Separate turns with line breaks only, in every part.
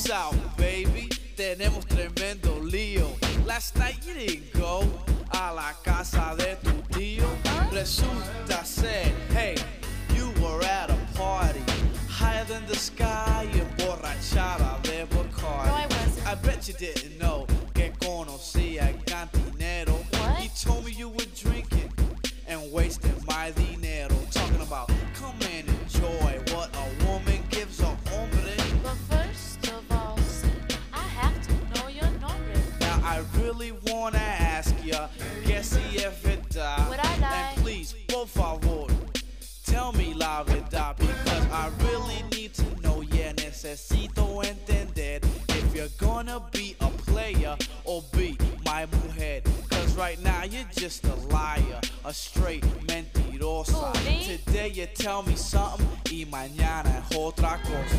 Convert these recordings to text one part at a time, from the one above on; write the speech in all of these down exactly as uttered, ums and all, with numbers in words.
Peace out, baby. Tenemos tremendo lío. Last night you didn't go a la casa de tu tío. Resulta ser, hey, you were at a party higher than the sky, emborrachada de Bacardi.
No, I wasn't.
I bet you didn't know que conocía el cantinero.
What?
He told me you were drinking and wasting my dinero. Talking about come and enjoy what a woman gives a hombre.
But first of all, see, I have to know your nombre.
Now I really wanna ask ya, que si es verdad.
Would I lie?
And please, por favor, tell me la verdad, because I really need to know. Yeah, necesito entender if you're gonna be a player or be my mujer. Cause right now you're just a liar, a straight mentirosa.
Who, me?
Today you tell me something y mañana es otra cosa.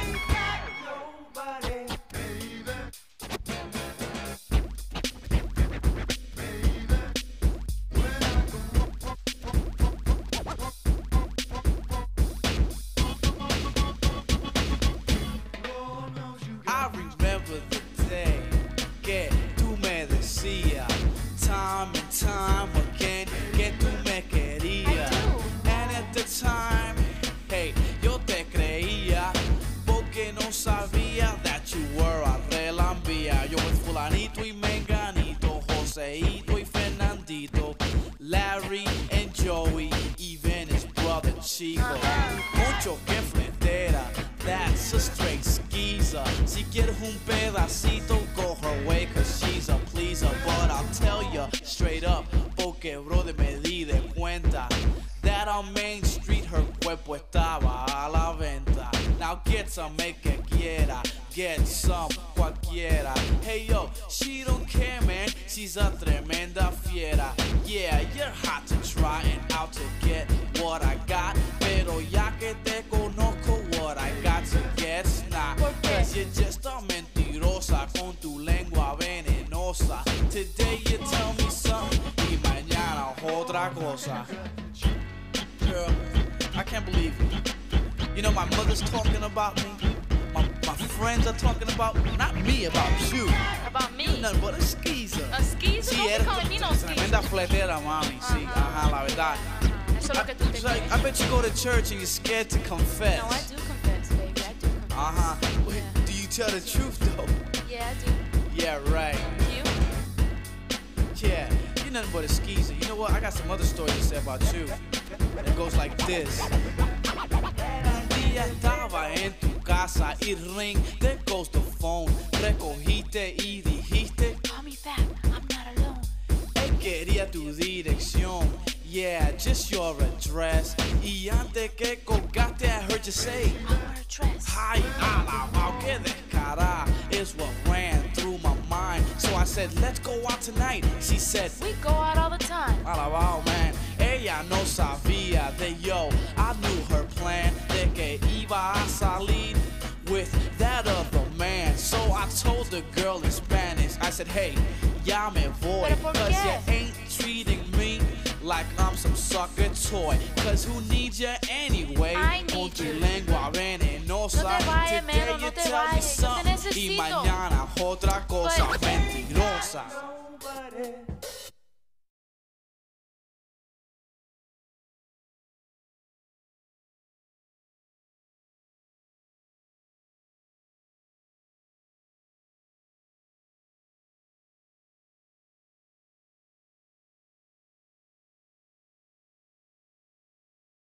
I remember the day que tú me decías time and time again que tú me querías.
I do.
And at the time, hey, yo te creía porque no sabía that you were a relambía. Yo with fulanito y menganito, Joseito y Fernandito, Larry and Joey, even his brother Chico. Mucho que frontera, that's a straight skeezer. Si quieres un pedacito, go her way, cause she's a pleaser. But I'll tell ya straight up, porque brother me di de cuenta that on Main Street her cuerpo estaba a la venta. Now get some, make que quiera, get some, cualquiera. Hey yo, she don't care, man, she's a tremenda fiera. Yeah, you're hot to try and out to get what I got, pero ya que te conozco, what I got to get's not.
¿Por qué?
Cause you're just a mentirosa con tu lengua venenosa. Today you tell me something y mañana otra cosa. Girl, I can't believe it. You know my mother's talking about me. My, my friends are talking about not me, about you.
About me?
You're nothing but a skeezer.
A skeezer?
Sí,
Don't be
eres
calling me no skeezer.
tremenda fletera, mami. Sí, ajá, la verdad.
Ajá, eso es lo que tú te
I, like,
crees.
I bet you go to church and you're scared to confess.
No, I do confess, baby. I do confess.
Uh-huh. Wait,
Yeah.
do you tell the truth, though?
Yeah, I do.
Yeah, right.
You?
Yeah, you're nothing but a skeezer. You know what? I got some other stories to say about you. It goes like this. Un día estaba en tu casa y ring, there goes the phone. Recogiste y dijiste,
Call me back. I'm not alone.
él quería tu dirección. Yeah, just your address. Y antes que colgaste, I heard you say,
I wear a dress.
ay, alabao, que descarada is what ran through my mind. So I said, let's go out tonight. She said,
We go out all the time.
alabao, man. Ella no sabía de yo. I knew her plan de que iba a salir with that other man. So I told the girl in Spanish, I said, hey, ya me voy.
¿Pero por
Cause
qué?
you ain't treating me like I'm some sucker toy. Cause who needs you anyway?
I need
Con tu
you.
lengua venenosa.
No te vayas,
Today
Melo, no
you
te
tell me
vayas, yo te
something y
necesito.
mañana otra cosa
But-
mentirosa.